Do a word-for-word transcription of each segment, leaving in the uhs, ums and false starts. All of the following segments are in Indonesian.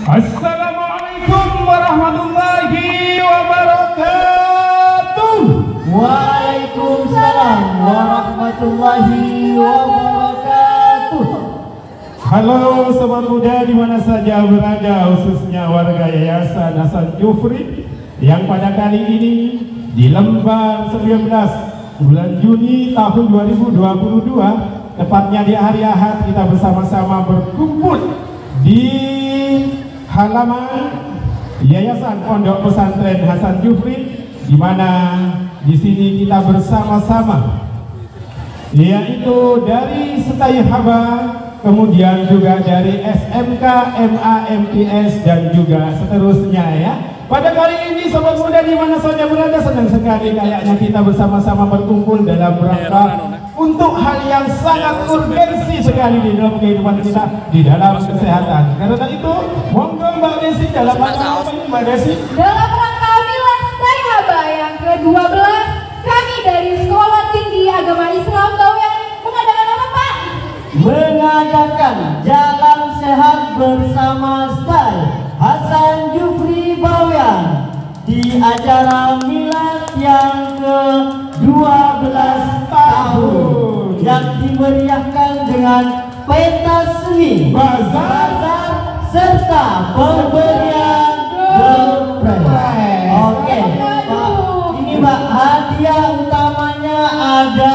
Assalamualaikum warahmatullahi wabarakatuh. Waalaikumsalam warahmatullahi wabarakatuh. Halo sobat muda di mana saja berada, khususnya warga Yayasan Hasan Jufri yang pada kali ini di lembar sembilan belas bulan Juni tahun dua ribu dua puluh dua, tepatnya di hari Ahad, kita bersama-sama berkumpul di halaman Yayasan Pondok Pesantren Hasan Jufri, di mana di sini kita bersama-sama, yaitu dari Setai Haba, kemudian juga dari S M K, M A M T S, dan juga seterusnya ya. Pada kali ini sobat muda di mana saja berada, senang sekali kayaknya kita bersama-sama berkumpul dalam rangka untuk hal yang sangat urgensi sekali di dalam kehidupan kita, di dalam kesehatan. Karena itu, monggo Mbak Desi, dalam rangka apa ini Mbak Desi? Dalam rangka Milad Setai Haba yang ke dua belas, kami dari Sekolah Tinggi Agama Islam Bawean mengadakan apa Pak? Mengadakan jalan sehat bersama Setai Hasan Jufri Bawean di acara Milad yang ke dua belas tahun yang dimeriahkan dengan pentas seni, bazar, serta pemberian dompet. Oke, Pak, ini Mbak, hadiah utamanya ada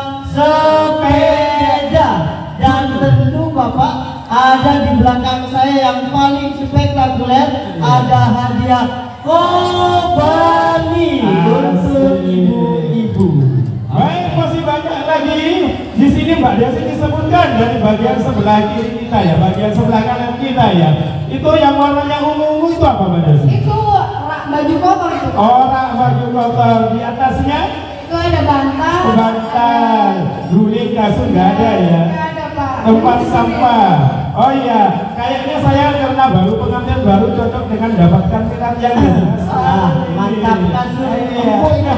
sepeda, dan tentu Bapak ada di belakang saya yang paling spektakuler, ada hadiah Kobani untuk ibu-ibu. Baik, masih banyak lagi di sini Mbak Desi disebutkan dari bagian sebelah kiri kita ya, bagian sebelah kanan kita ya. Itu yang warnanya ungu-ungu itu apa Mbak Desi? Itu rak baju kotor itu. Orang baju kotor, di atasnya Itu ada bantal. bantal, guling, kasur nggak ada ya. Nggak ada Pak. Tempat sampah. Oh iya, kayaknya saya karena baru pengantin baru cocok dengan dapatkan minat yang Ah, mantap kasur. iya.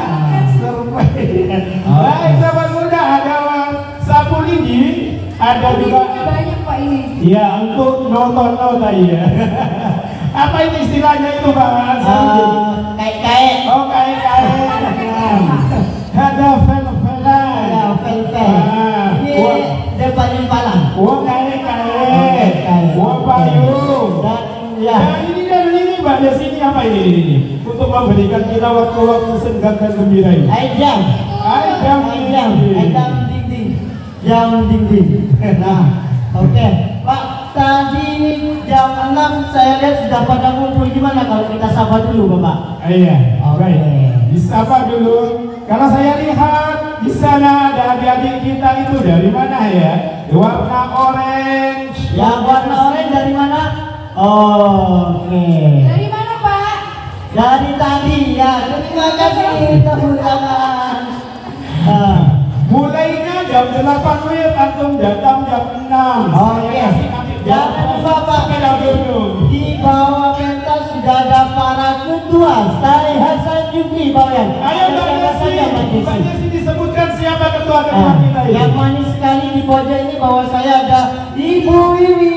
Baik sahabat muda, ada sapu lidi, ada juga. Banyak Pak ini. Iya, untuk nonton tadi ya. Apa ini istilahnya itu Pak? Kayak-kayak. Oh, kayak-kayak. Ada vel-velan. Ada vel-vel. Ini depannya palang. Wah, kayak-kayak. Wah, payung. Dan ya. Nah, ini dan ini Mbak Desi, ini apa ini, ini, ini? Untuk memberikan kita waktu-waktu senggang dan gembira ini. Ayam. Ayam, Ayam. Ayam dinding. Jam dinding. Nah, oke. Pak, tadi jam enam saya lihat sudah pada ngumpul. Gimana kalau kita sapa dulu Bapak? Iya, Oke. baik. Disapa dulu. Kalau saya lihat di sana ada adik-adik kita itu dari mana ya? Warna orange. Yang warna orange dari mana? Oke. Dari mana Pak? Dari tadi ya. Terima kasih tepuk tangan. Nah, Mulainya jam delapan W, antum datang jam enam. Oke. Jangan lupa Pak, di bawah pentas sudah ada para ketua Setai Hasan Jufri Bawean. Ayo Mbak Desi, Mbak Desi disebutkan siapa ketua-ketua kita ini. Yang manis sekali di pojok ini bawah saya ada Ibu Wiwi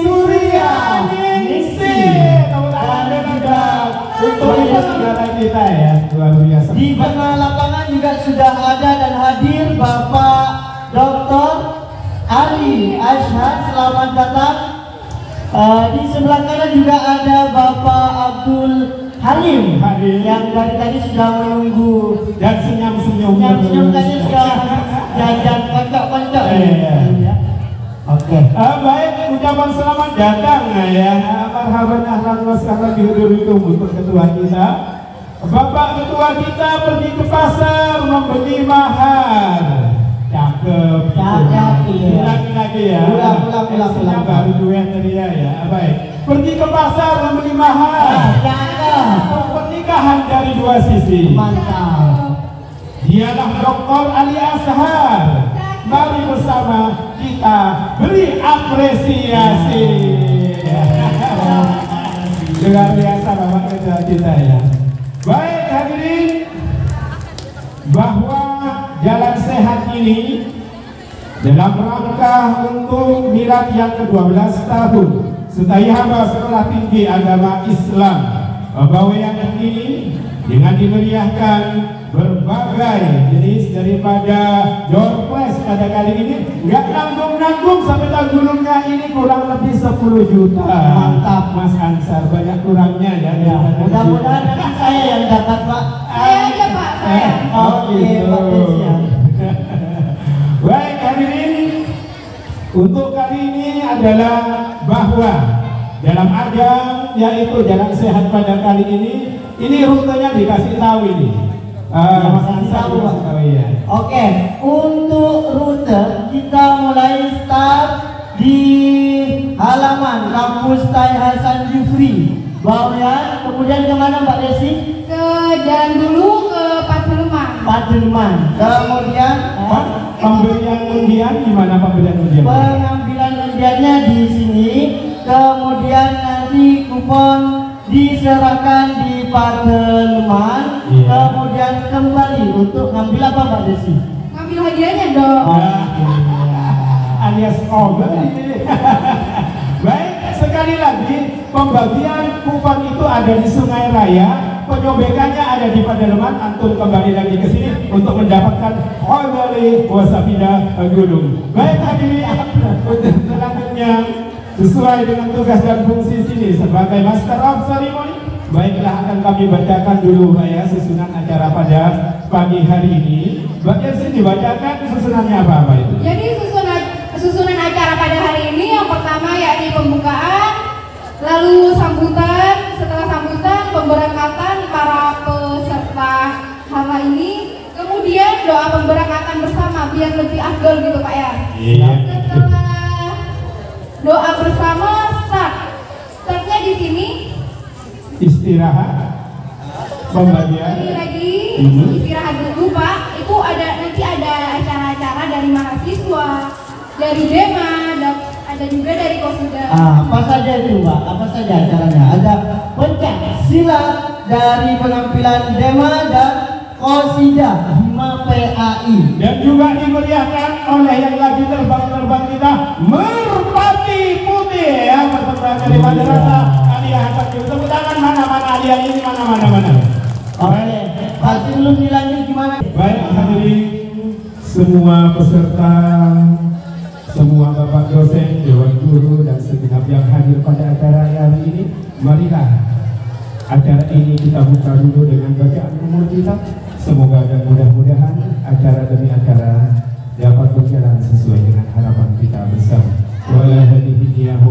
Suryani. Dan juga untuk ibu saudara kita ya, luar biasa. Di tengah lapangan juga sudah ada dan hadir Bapak Doktor Ali Ashad, selamat datang. Uh, di sebelah kanan juga ada Bapak Abdul Halim, Halim yang dari tadi sudah menunggu dan senyum-senyum. senyum tadi sudah jajan kocok-kocok. Iya. Oke. Ah, baik, ucapan selamat datang ya. Marhaban ahlan wa sahlan bihudurikum untuk ketua kita. Bapak ketua kita pergi ke pasar membeli mahar. Cakep. Cakep, iya. Ulangi lagi ya. Ulang, ulang, ulang, Isinya ulang. baru duet tadi ya. Ya, baik. Pergi ke pasar membeli mahar. Cakep. Pernikahan dari dua sisi. Mantap. Dialah Doktor Ali Ashar. Mari bersama kita beri apresiasi. Luar biasa Bapak ketua kita ya. Baik hadirin, bahwa jalan sehat ini dalam rangka untuk milad yang ke dua belas tahun Setai haba Sekolah Tinggi Agama Islam pegawaian ini dengan dimeriahkan berbagai jenis daripada door prize pada kali ini. Nggak nanggung-nanggung sampai tanggulungnya ini kurang lebih sepuluh juta. Mantap Mas Ansar, banyak kurangnya ya. Ya, mudah-mudahan nanti saya yang dapat Pak. Saya aja Pak, saya. Oke, Pak Desi. Baik, hadirin, untuk kali ini adalah bahwa dalam ajang yaitu Jalan Sehat pada kali ini, ini rutenya dikasih tahu ini. Uh, Mas Ansar tahu, Pak. Ya. Oke, untuk rute kita mulai start di halaman kampus Tai Hasan Jufri, Bawean, kemudian kemana Mbak Desi? Ke jalan dulu ke Padelman. Padelman. Kemudian Pak, pemberian undian gimana pemberian undian? pengambilan undiannya di sini. Kemudian nanti kupon diserahkan di Padelman. Iya. Kemudian kembali untuk ngambil apa Mbak Desi? Ngambil hadiahnya dong. Nah, alias over. Baik, sekali lagi pembagian kupon itu ada di Sungai Raya, penyobekannya ada di Padelman. Antum kembali lagi ke sini untuk mendapatkan Hodari Wasapida Gunung. Baik, hadirin, untuk selanjutnya sesuai dengan tugas dan fungsi sini sebagai Master of Ceremony, baiklah akan kami bacakan dulu Pak ya susunan acara pada pagi hari ini. Bagian sini bacakan susunannya apa-apa itu. Jadi susunan susunan acara pada hari ini yang pertama yakni pembukaan, lalu sambutan, setelah sambutan pemberangkatan para peserta haba ini, kemudian doa pemberangkatan bersama biar lebih afdol gitu Pak ya. Iya. Setelah doa bersama start, startnya di sini. Istirahat, pembagian. Ini lagi Mhm. istirahat dulu Pak. Itu ada nanti ada acara-acara dari mahasiswa, dari Dema, dan ada juga dari Kosuda. Ah, apa saja itu Mbak? Apa saja acaranya? Ada pencak silat dari penampilan Dema dan Kosida Hima P A I, Dan juga dimeriahkan oleh yang lagi terbang-terbang kita, Merpati Putih ya, peserta dari Madrasah Aliyah Hasan. Tepuk tangan, mana-mana Aliyah ini, mana-mana mana. Oke, pasti belum dilanjut gimana? Baik hadirin semua peserta, semua bapak dosen, dewan guru dan segenap yang hadir pada acara hari ini, marilah acara ini kita buka dulu dengan bacaan umur kita. Semoga dan mudah-mudahan acara demi acara dapat berjalan sesuai dengan harapan kita bersama. Wala hadhihi